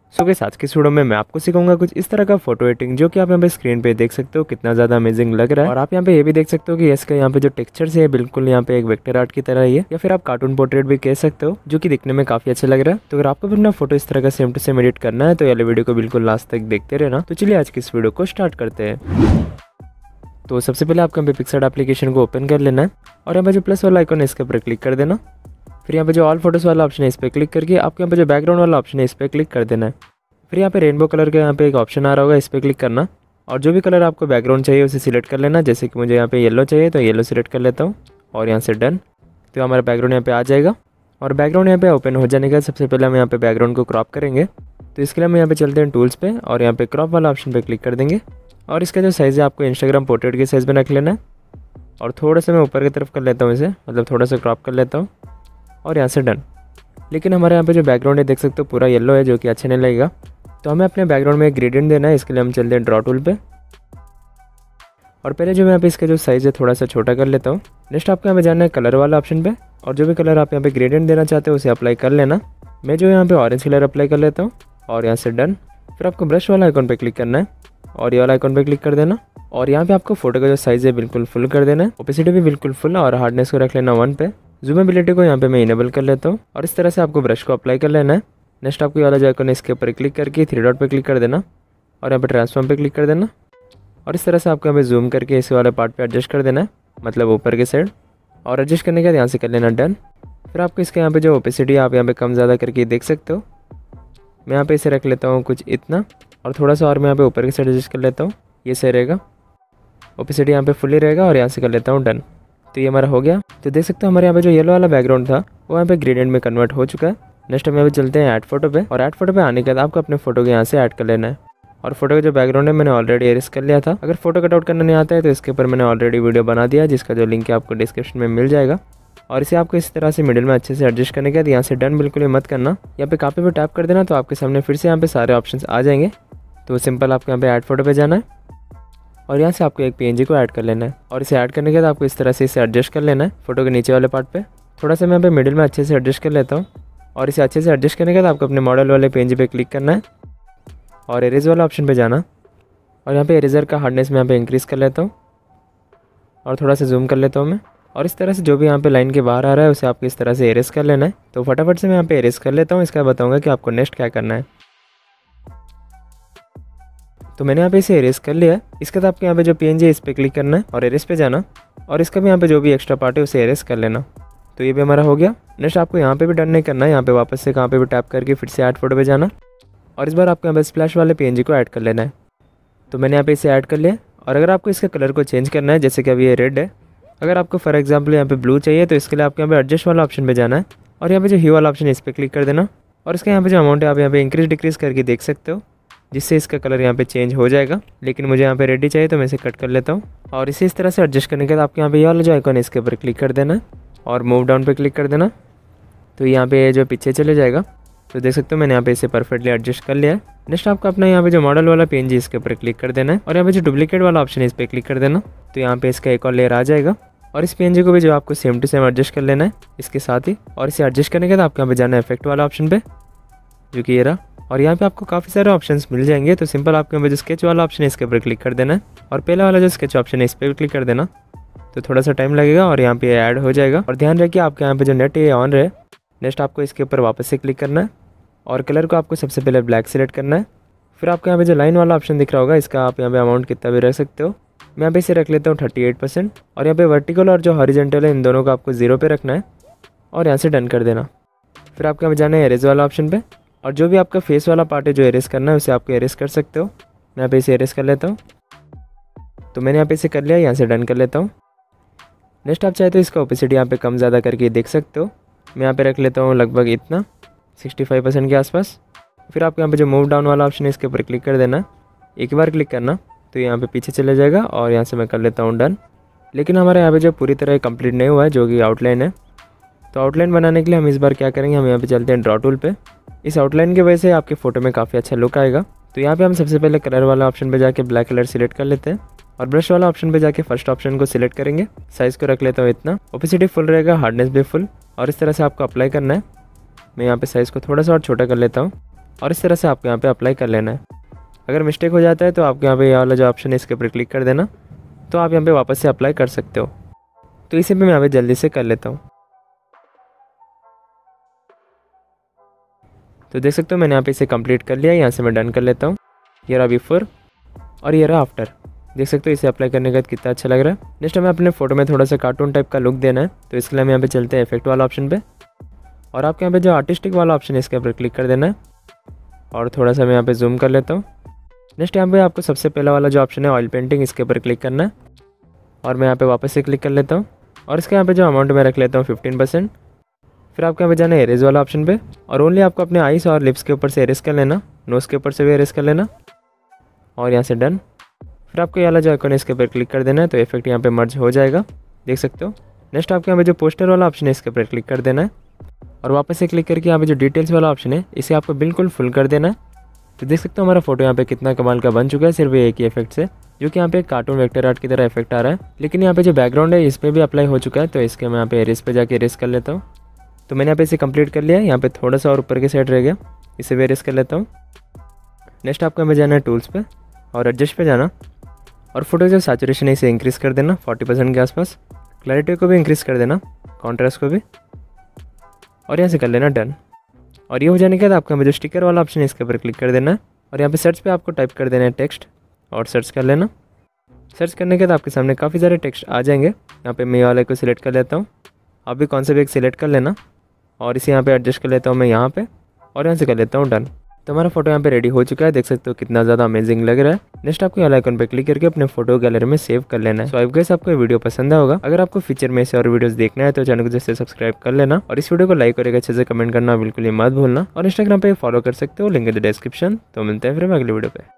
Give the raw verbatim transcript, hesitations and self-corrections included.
So guys आज की इस वीडियो में मैं आपको सिखाऊंगा कुछ इस तरह का फोटो एडिटिंग जो कि आप यहाँ पे स्क्रीन पे देख सकते हो कितना ज़्यादा अमेजिंग लग रहा है। और आप यहाँ पे ये भी देख सकते हो कि इसका यहाँ पे जो टेक्सचर्स है बिल्कुल यहाँ पे एक वेक्टर आर्ट की तरह ही है, या फिर आप कार्टून पोर्ट्रेट भी कह सकते हो, जो कि दिखने में काफी अच्छा लग रहा है। तो अगर आपको भी अपना फोटो इस तरह का सेम टू सेम एडिट करना है तो ये वीडियो को बिल्कुल लास्ट तक देखते रहना। तो चलिए आज की इस वीडियो को स्टार्ट करते हैं। तो सबसे पहले आपको यहाँ पे पिक्सआर्ट एप्लीकेशन को ओपन कर लेना है और यहाँ पे जो प्लस वाला आइकन है इसके ऊपर क्लिक कर देना। फिर यहाँ पे जो ऑल फोटोज वाला ऑप्शन है इस पर क्लिक करके आपको यहाँ पे जो बैकग्राउंड वाला ऑप्शन है इस पर क्लिक कर देना है। फिर यहाँ पे रेनबो कलर का यहाँ पे एक ऑप्शन आ रहा होगा, इस पर क्लिक करना और जो भी कलर आपको बैकग्राउंड चाहिए उसे सिलेक्ट कर लेना। जैसे कि मुझे यहाँ पे येलो चाहिए तो येलो सिलेक्ट कर लेता हूँ और यहाँ से डन। तो हमारा बैकग्राउंड यहाँ पे आ जाएगा और बैकग्राउंड यहाँ पे ओपन हो जाने का सबसे पहले हम यहाँ पे बैकग्राउंड को क्रॉप करेंगे। तो इसके लिए हम यहाँ पे चलते हैं टूल्स पे और यहाँ पे क्रॉप वाला ऑप्शन पे क्लिक कर देंगे और इसका जो साइज़ है आपको इंस्टाग्राम पोर्ट्रेट के साइज़ में रख लेना है। और थोड़ा सा मैं ऊपर की तरफ कर लेता हूँ इसे, मतलब थोड़ा सा क्रॉप कर लेता हूँ और यहाँ से डन। लेकिन हमारे यहाँ पे जो बैकग्राउंड है देख सकते हो पूरा येलो है, जो कि अच्छा नहीं लगेगा। तो हमें अपने बैकग्राउंड में एक ग्रेडियंट देना है। इसके लिए हम चलते हैं ड्रॉ टूल पे और पहले जो मैं यहाँ पे इसका जो साइज़ है थोड़ा सा छोटा कर लेता हूँ। नेक्स्ट आपको यहाँ पे जाना है कलर वाला ऑप्शन पे और जो भी कलर आप यहाँ पे ग्रेडियंट देना चाहते हो उसे अप्लाई कर लेना। मैं जो यहाँ पे ऑरेंज कलर अप्लाई कर लेता हूँ और यहाँ से डन। फिर आपको ब्रश वाला आइकन पे क्लिक करना है और ये वाला आइकन पे क्लिक कर देना और यहाँ पे आपको फोटो का जो साइज़ है बिल्कुल फुल कर देना है। ओपेसिटी भी बिल्कुल फुल और हार्डनेस को रख लेना वन पे। जूमेबिलिटी को यहाँ पे मैं इनेबल कर लेता हूँ और इस तरह से आपको ब्रश को अप्लाई कर लेना है। नेक्स्ट आपको ये वाला जो आइकन है इसके ऊपर क्लिक करके थ्री डॉट पे क्लिक कर देना और यहाँ पे ट्रांसफॉर्म पे क्लिक कर देना और इस तरह से आपको यहाँ पे जूम करके इस वाले पार्ट पे एडजस्ट कर देना है, मतलब ऊपर के साइड। और एडजस्ट करने के बाद यहाँ से कर लेना डन। फिर आपको इसके यहाँ पे जो ओपेसिटी आप यहाँ पे कम ज़्यादा करके देख सकते हो। मैं यहाँ पे इसे रख लेता हूँ कुछ इतना और थोड़ा सा और मैं यहाँ पे ऊपर के साइड एडजस्ट कर लेता हूँ, ये सही रहेगा। ओपेसिटी यहाँ पे फुली रहेगा और यहाँ से कर लेता हूँ डन। तो ये हमारा हो गया। तो देख सकते हो हमारे यहाँ पे जो येलो वाला बैकग्राउंड था वो यहाँ पे ग्रेडियंट में कन्वर्ट हो चुका है। नेक्स्ट हम यहाँ पे चलते हैं ऐड फोटो पे और ऐड फोटो पे आने के बाद आपको अपने फोटो को यहाँ से ऐड कर लेना है। और फोटो का जो बैकग्राउंड है मैंने ऑलरेडी एरेज कर लिया था। अगर फोटो कट आउट करना नहीं आता है तो इसके ऊपर मैंने ऑलरेडी वीडियो बना दिया है, जिसका जो लिंक है आपको डिस्क्रिप्शन में मिल जाएगा। और इसे आपको इस तरह से मिडिल में अच्छे से एडजस्ट करने के बाद यहाँ से डन बिल्कुल ही मत करना, यहाँ पे कापी पे टैप कर देना तो आपके सामने फिर से यहाँ पे सारे ऑप्शंस आ जाएंगे। तो सिंपल आपको यहाँ पे ऐड फोटो पे जाना है और यहाँ से आपको एक पीएनजी को ऐड कर लेना है और इसे ऐड करने के बाद आपको इस तरह से इसे एडजस्ट कर लेना है फोटो के नीचे वाले पार्ट पे। थोड़ा सा मैं यहाँ पे मिडिल में अच्छे से एडजस्ट कर लेता हूँ और इसे अच्छे से एडजस्ट करने के बाद आपको अपने मॉडल वाले पीएनजी पे क्लिक करना है और एरेज वाला ऑप्शन पे जाना और यहाँ पे इरेजर का हार्डनेस मैं यहाँ पे इंक्रीज़ कर लेता हूँ और थोड़ा सा जूम कर लेता हूँ मैं। और इस तरह से जो भी यहाँ पे लाइन के बाहर आ रहा है उसे आपको इस तरह से एरेज कर लेना है। तो फटाफट से मैं यहाँ पे एरेज कर लेता हूँ, इसका बताऊँगा कि आपको नेक्स्ट क्या करना है। तो मैंने यहाँ पे इसे एरेज कर लिया है। इसके बाद आपको यहाँ पे जो पीएनजी है इस पर क्लिक करना है और एरेज पे जाना और इसका भी यहाँ पे जो भी एक्स्ट्रा पार्ट है उसे एरेज कर लेना। तो ये भी हमारा हो गया। नेक्स्ट आपको यहाँ पे भी डन नहीं करना है, यहाँ पे वापस से कहाँ पे भी टैप करके फिर से ऐड फोटो पे जाना और इस बार आपको यहाँ पे स्प्लैश वाले पीएनजी को ऐड कर लेना है। तो मैंने यहाँ पे इसे ऐड कर लिया और अगर आपको इसका कलर को चेंज करना है, जैसे कि अभी ये रेड है, अगर आपको फॉर एग्जांपल यहाँ पे ब्लू चाहिए तो इसके लिए आपको यहाँ पे एडजस्ट वाला ऑप्शन पे जाना है और यहाँ पे जो ह्यू वाला ऑप्शन है इस पर क्लिक कर देना और इसका यहाँ पे जो अमाउंट है आप यहाँ पे इंक्रीज डिक्रीज करके देख सकते हो, जिससे इसका कलर यहाँ पे चेंज हो जाएगा। लेकिन मुझे यहाँ पे रेड ही चाहिए तो मैं इसे कट कर लेता हूँ और इसे इस तरह से एडजस्ट करने के बाद आपको यहाँ पे ये वाला जो आइकन है इसके ऊपर क्लिक कर देना है और मूव डाउन पे क्लिक कर देना। तो यहाँ पे जो पीछे चले जाएगा। तो देख सकते हो मैंने यहाँ पे इसे परफेक्टली एडजस्ट कर लिया है। नेक्स्ट आपको अपना यहाँ पे जो मॉडल वाला पीएनजी इसके ऊपर क्लिक कर देना है और यहाँ पे जो डुप्लीकेट वाला ऑप्शन है इस पर क्लिक कर देना। तो यहाँ पे इसका एक और लेयर आ जाएगा और इस पीएनजी को भी जो आपको सेम टू सेम एडजस्ट कर लेना है इसके साथ ही। और इसे एडजस्ट करने के बाद आपको यहाँ पे जाना है इफेक्ट वाला ऑप्शन पे, जो कि ये रहा। और यहाँ पे आपको काफ़ी सारे ऑप्शंस मिल जाएंगे। तो सिंपल आपको यहाँ पे जो स्केच वाला ऑप्शन है इसके ऊपर क्लिक कर देना है और पहला वाला जो स्केच ऑप्शन है इस पर क्लिक कर देना। तो थोड़ा सा टाइम लगेगा और यहाँ पे ऐड हो जाएगा। और ध्यान रखिए आपके यहाँ पे जो नेट है ऑन रहे। नेक्स्ट आपको इसके ऊपर वापस से क्लिक करना है और कलर को आपको सबसे पहले ब्लैक सेलेक्ट करना है। फिर आपको यहाँ पे जो लाइन वाला ऑप्शन दिख रहा होगा, इसका आप यहाँ पे अमाउंट कितना भी रख सकते हो। मैं यहाँ पे इसे रख लेता हूँ थर्टी एट परसेंट और यहाँ पे वर्टिकल और जो हॉरिजॉन्टल है इन दोनों को आपको जीरो पे रखना है और यहाँ से डन कर देना। फिर आपको यहाँ पे जाना है एरेज वाला ऑप्शन पे और जो भी आपका फेस वाला पार्ट है जो एरेज करना है उसे आपको एरेज कर सकते हो। मैं यहाँ पे इसे एरेज कर लेता हूँ। तो मैंने यहाँ पे इसे कर लिया, यहाँ से डन कर लेता हूँ। नेक्स्ट आप चाहे तो इसका ओपेसिटी यहाँ पे कम ज़्यादा करके देख सकते हो। मैं यहाँ पे रख लेता हूँ लगभग इतना सिक्सटी फाइव परसेंट के आसपास। फिर आपको यहाँ पे जो मूव डाउन वाला ऑप्शन है इसके ऊपर क्लिक कर देना। एक बार क्लिक करना तो यहाँ पे पीछे चले जाएगा और यहाँ से मैं कर लेता हूँ डन। लेकिन हमारे यहाँ पे जो पूरी तरह कंप्लीट नहीं हुआ है, जो कि आउटलाइन है। तो आउटलाइन बनाने के लिए हम इस बार क्या करेंगे, हम यहाँ पे चलते हैं ड्रॉ टूल पे। इस आउटलाइन की वजह से आपके फोटो में काफ़ी अच्छा लुक आएगा। तो यहाँ पे हम सबसे पहले कलर वाला ऑप्शन पे जाके ब्लैक कलर सिलेक्ट कर लेते हैं और ब्रश वाला ऑप्शन पे जाके फर्स्ट ऑप्शन को सिलेक्ट करेंगे। साइज़ को रख लेता हूँ इतना, ओपेसिटी फुल रहेगा, हार्डनेस भी फुल और इस तरह से आपको अप्लाई करना है। मैं यहाँ पे साइज़ को थोड़ा सा और छोटा कर लेता हूँ और इस तरह से आपको यहाँ पे अप्लाई कर लेना है। अगर मिस्टेक हो जाता है तो आपको यहाँ पे ये वाला जो ऑप्शन है इसके ऊपर क्लिक कर देना, तो आप यहाँ पे वापस से अप्लाई कर सकते हो। तो इसे भी मैं यहाँ पे जल्दी से कर लेता हूँ। तो देख सकते हो मैंने यहाँ पे इसे कंप्लीट कर लिया। यहाँ से मैं डन कर लेता हूँ। ये रहा बिफोर और ये रहा आफ्टर। देख सकते हो इसे अप्लाई करने के बाद कितना अच्छा लग रहा है। नेक्स्ट हमें अपने फोटो में थोड़ा सा कार्टून टाइप का लुक देना है, तो इसके लिए हम यहाँ पे चलते हैं इफेक्ट वाला ऑप्शन पे, और आपके यहाँ पे जो आर्टिस्टिक वाला ऑप्शन है इसके ऊपर क्लिक कर देना है, और थोड़ा सा मैं यहाँ पे जूम कर लेता हूँ। नेक्स्ट यहाँ पे आपको सबसे पहला वाला जो ऑप्शन है ऑयल पेंटिंग, इसके ऊपर क्लिक करना है, और मैं यहाँ पे वापस से क्लिक कर लेता हूँ, और इसके यहाँ पे जो अमाउंट मैं रख लेता हूँ फिफ्टीन परसेंट। फिर आपको यहाँ पे जाना है एरेज वाला ऑप्शन पे, और ओनली आपको अपने आईज और लिप्स के ऊपर से एरेज कर लेना, नोज के ऊपर से भी एरेज कर लेना, और यहाँ से डन। फिर आपको ये वाला जो आइकन है इसके ऊपर क्लिक कर देना है, तो इफेक्ट यहाँ पे मर्ज हो जाएगा, देख सकते हो। नेक्स्ट आपको यहाँ पे जो पोस्टर वाला ऑप्शन है इसके ऊपर क्लिक कर देना है, और वापस से क्लिक करके यहाँ पे जो डिटेल्स वाला ऑप्शन है इसे आपको बिल्कुल फुल कर देना है। तो देख सकते हो हमारा फोटो यहाँ पे कितना कमाल का बन चुका है सिर्फ एक ही इफेक्ट से, जो कि यहाँ पे कार्टून वेक्टर आर्ट की तरह इफेक्ट आ रहा है। लेकिन यहाँ पे जो बैकग्राउंड है इस पर भी अप्लाई हो चुका है, तो इसके मैं यहाँ पे एरेज पे जाके एरेज कर लेता हूँ। तो मैंने यहाँ पे इसे कंप्लीट कर लिया है। यहाँ पे थोड़ा सा और ऊपर के साइड रह गया, इसे भी एरेज कर लेता हूँ। नेक्स्ट आपको हमें जाना है टूल्स पे और एडजस्ट पे जाना, और फोटो जो सैचुरेशन है इसे इंक्रीज़ कर देना फोर्टी परसेंट के आसपास, क्लैरिटी को भी इंक्रीज़ कर देना, कॉन्ट्रास्ट को भी, और यहाँ से कर लेना डन। और ये हो जाने के बाद आपको हमें जो स्टिकर वाला ऑप्शन है इसके ऊपर क्लिक कर देना है, और यहाँ पे सर्च पे आपको टाइप कर देना है टेक्स्ट, और सर्च कर लेना। सर्च करने के बाद आपके सामने काफ़ी सारे टेक्स्ट आ जाएंगे। यहाँ पे मैं वाले को सिलेक्ट कर लेता हूँ, आप भी कौन सा भी एक सिलेक्ट कर लेना, और इसे यहाँ पे एडजस्ट कर लेता हूँ मैं यहाँ पे, और यहाँ से कर लेता हूँ डन। तो हमारा फोटो यहाँ पे रेडी हो चुका है, देख सकते हो कितना ज़्यादा अमेजिंग लग रहा है। नेक्स्ट आपको वाला आइकन पे क्लिक करके अपने फोटो गैलरी में सेव कर लेना है। सो आई गाइस आपको ये वीडियो पसंद आया होगा। अगर आपको फीचर में से और वीडियोस देखना है तो चैनल को जैसे सब्सक्राइब कर लेना, और इस वीडियो को लाइक और एक अच्छे से कमेंट करना बिल्कुल ही मत भूलना, और इंस्टाग्राम पे फॉलो कर सकते हो, लिंक इन द डिस्क्रिप्शन। तो मिलते हैं फिर अगले वीडियो पे।